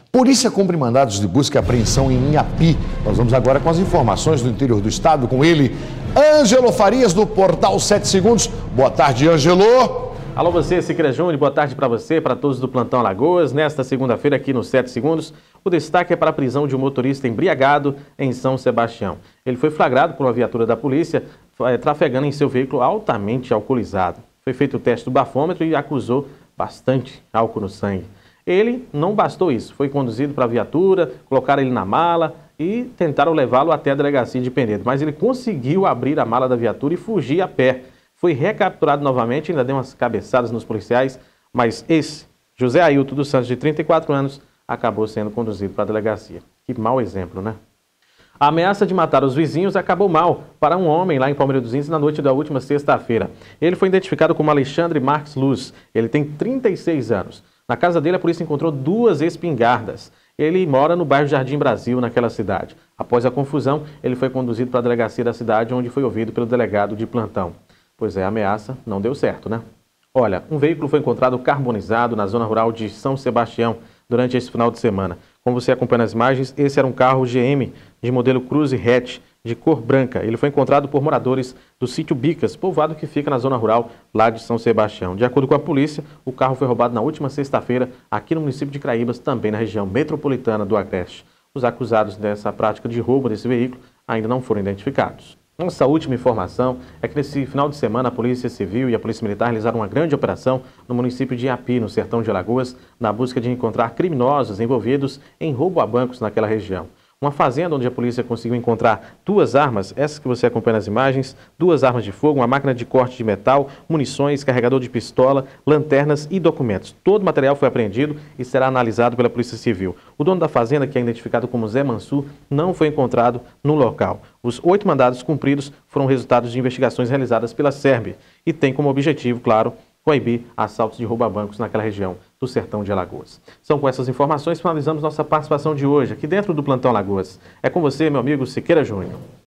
Polícia cumpre mandados de busca e apreensão em Inhapi. Nós vamos agora com as informações do interior do estado, com ele, Ângelo Farias, do Portal 7 Segundos. Boa tarde, Ângelo. Alô você, Siqueira Júnior, boa tarde para você, para todos do Plantão Alagoas. Nesta segunda-feira aqui no 7 Segundos, o destaque é para a prisão de um motorista embriagado em São Sebastião. Ele foi flagrado por uma viatura da polícia trafegando em seu veículo altamente alcoolizado. Foi feito o teste do bafômetro e acusou bastante álcool no sangue. Ele não bastou isso, foi conduzido para a viatura, colocaram ele na mala e tentaram levá-lo até a delegacia de Penedo, mas ele conseguiu abrir a mala da viatura e fugir a pé. Foi recapturado novamente, ainda deu umas cabeçadas nos policiais, mas esse, José Ailton dos Santos, de 34 anos, acabou sendo conduzido para a delegacia. Que mau exemplo, né? A ameaça de matar os vizinhos acabou mal para um homem lá em Palmeira dos Índios na noite da última sexta-feira. Ele foi identificado como Alexandre Marques Luz. Ele tem 36 anos. Na casa dele, a polícia encontrou 2 espingardas. Ele mora no bairro Jardim Brasil, naquela cidade. Após a confusão, ele foi conduzido para a delegacia da cidade, onde foi ouvido pelo delegado de plantão. Pois é, a ameaça não deu certo, né? Olha, um veículo foi encontrado carbonizado na zona rural de São Sebastião durante esse final de semana. Como você acompanha nas imagens, esse era um carro GM de modelo Cruze Hatch de cor branca. Ele foi encontrado por moradores do sítio Bicas, povoado que fica na zona rural lá de São Sebastião. De acordo com a polícia, o carro foi roubado na última sexta-feira aqui no município de Craíbas, também na região metropolitana do Agreste. Os acusados dessa prática de roubo desse veículo ainda não foram identificados. Nossa última informação é que nesse final de semana a Polícia Civil e a Polícia Militar realizaram uma grande operação no município de Inhapi, no sertão de Alagoas, na busca de encontrar criminosos envolvidos em roubo a bancos naquela região. Uma fazenda onde a polícia conseguiu encontrar 2 armas, essas que você acompanha nas imagens, 2 armas de fogo, uma máquina de corte de metal, munições, carregador de pistola, lanternas e documentos. Todo o material foi apreendido e será analisado pela Polícia Civil. O dono da fazenda, que é identificado como Zé Mansur, não foi encontrado no local. Os 8 mandados cumpridos foram resultados de investigações realizadas pela SERB e tem como objetivo, claro, coibir assaltos de roubo a bancos naquela região do sertão de Alagoas. São com essas informações que finalizamos nossa participação de hoje aqui dentro do Plantão Alagoas. É com você, meu amigo Siqueira Júnior.